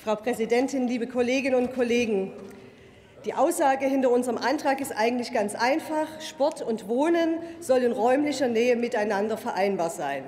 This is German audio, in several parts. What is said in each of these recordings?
Frau Präsidentin, liebe Kolleginnen und Kollegen! Die Aussage hinter unserem Antrag ist eigentlich ganz einfach. Sport und Wohnen sollen in räumlicher Nähe miteinander vereinbar sein.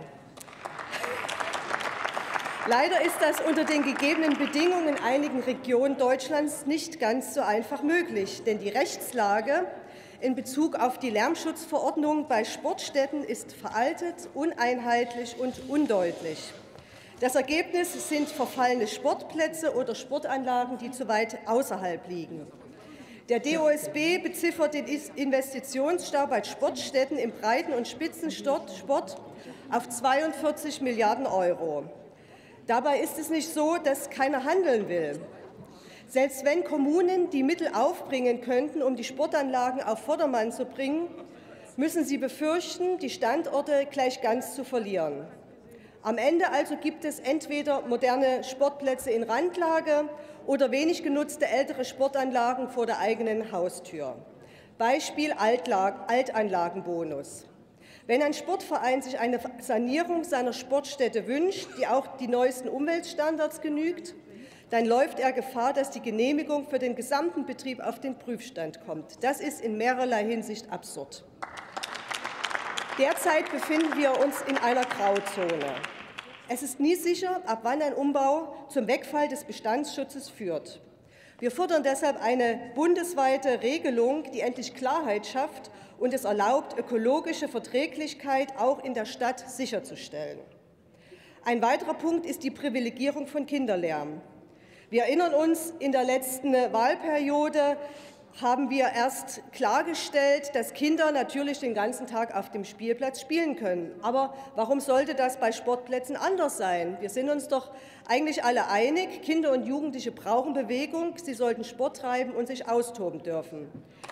Leider ist das unter den gegebenen Bedingungen in einigen Regionen Deutschlands nicht ganz so einfach möglich, denn die Rechtslage in Bezug auf die Lärmschutzverordnung bei Sportstätten ist veraltet, uneinheitlich und undeutlich. Das Ergebnis sind verfallene Sportplätze oder Sportanlagen, die zu weit außerhalb liegen. Der DOSB beziffert den Investitionsstau bei Sportstätten im Breiten- und Spitzensport auf 42 Milliarden €. Dabei ist es nicht so, dass keiner handeln will. Selbst wenn Kommunen die Mittel aufbringen könnten, um die Sportanlagen auf Vordermann zu bringen, müssen sie befürchten, die Standorte gleich ganz zu verlieren. Am Ende also gibt es entweder moderne Sportplätze in Randlage oder wenig genutzte ältere Sportanlagen vor der eigenen Haustür. Beispiel Altanlagenbonus. Wenn ein Sportverein sich eine Sanierung seiner Sportstätte wünscht, die auch die neuesten Umweltstandards genügt, dann läuft er Gefahr, dass die Genehmigung für den gesamten Betrieb auf den Prüfstand kommt. Das ist in mehrerlei Hinsicht absurd. Derzeit befinden wir uns in einer Grauzone. Es ist nie sicher, ab wann ein Umbau zum Wegfall des Bestandsschutzes führt. Wir fordern deshalb eine bundesweite Regelung, die endlich Klarheit schafft und es erlaubt, ökologische Verträglichkeit auch in der Stadt sicherzustellen. Ein weiterer Punkt ist die Privilegierung von Kinderlärm. Wir erinnern uns, in der letzten Wahlperiode haben wir erst klargestellt, dass Kinder natürlich den ganzen Tag auf dem Spielplatz spielen können. Aber warum sollte das bei Sportplätzen anders sein? Wir sind uns doch eigentlich alle einig, Kinder und Jugendliche brauchen Bewegung, sie sollten Sport treiben und sich austoben dürfen.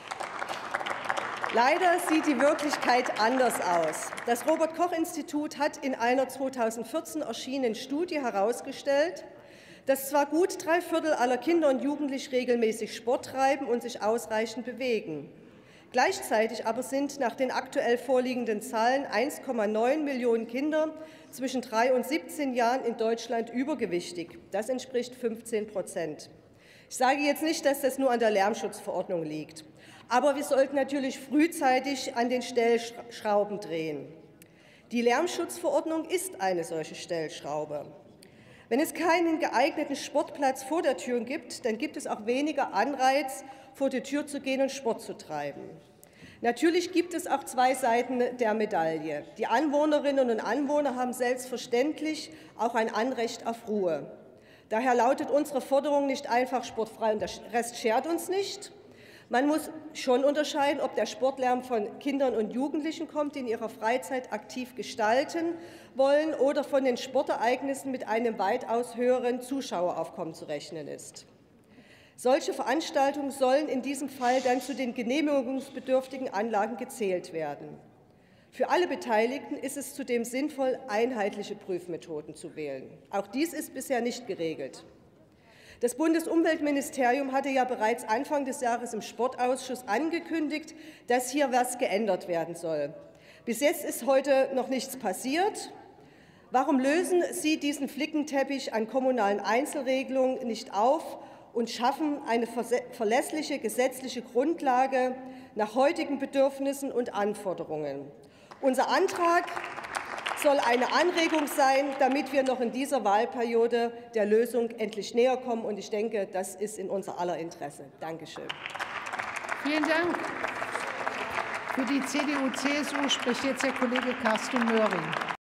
Leider sieht die Wirklichkeit anders aus. Das Robert-Koch-Institut hat in einer 2014 erschienenen Studie herausgestellt, dass zwar gut 3/4 aller Kinder und Jugendlichen regelmäßig Sport treiben und sich ausreichend bewegen. Gleichzeitig aber sind nach den aktuell vorliegenden Zahlen 1,9 Millionen Kinder zwischen 3 und 17 Jahren in Deutschland übergewichtig. Das entspricht 15%. Ich sage jetzt nicht, dass das nur an der Lärmschutzverordnung liegt. Aber wir sollten natürlich frühzeitig an den Stellschrauben drehen. Die Lärmschutzverordnung ist eine solche Stellschraube. Wenn es keinen geeigneten Sportplatz vor der Tür gibt, dann gibt es auch weniger Anreiz, vor die Tür zu gehen und Sport zu treiben. Natürlich gibt es auch zwei Seiten der Medaille. Die Anwohnerinnen und Anwohner haben selbstverständlich auch ein Anrecht auf Ruhe. Daher lautet unsere Forderung nicht einfach sportfrei und der Rest schert uns nicht. Man muss schon unterscheiden, ob der Sportlärm von Kindern und Jugendlichen kommt, die in ihrer Freizeit aktiv gestalten wollen, oder von den Sportereignissen mit einem weitaus höheren Zuschaueraufkommen zu rechnen ist. Solche Veranstaltungen sollen in diesem Fall dann zu den genehmigungsbedürftigen Anlagen gezählt werden. Für alle Beteiligten ist es zudem sinnvoll, einheitliche Prüfmethoden zu wählen. Auch dies ist bisher nicht geregelt. Das Bundesumweltministerium hatte ja bereits Anfang des Jahres im Sportausschuss angekündigt, dass hier etwas geändert werden soll. Bis jetzt ist heute noch nichts passiert. Warum lösen Sie diesen Flickenteppich an kommunalen Einzelregelungen nicht auf und schaffen eine verlässliche gesetzliche Grundlage nach heutigen Bedürfnissen und Anforderungen? Unser Antrag soll eine Anregung sein, damit wir noch in dieser Wahlperiode der Lösung endlich näher kommen. Und ich denke, das ist in unser aller Interesse. Dankeschön. Vielen Dank. Für die CDU-CSU spricht jetzt der Kollege Carsten Möhring.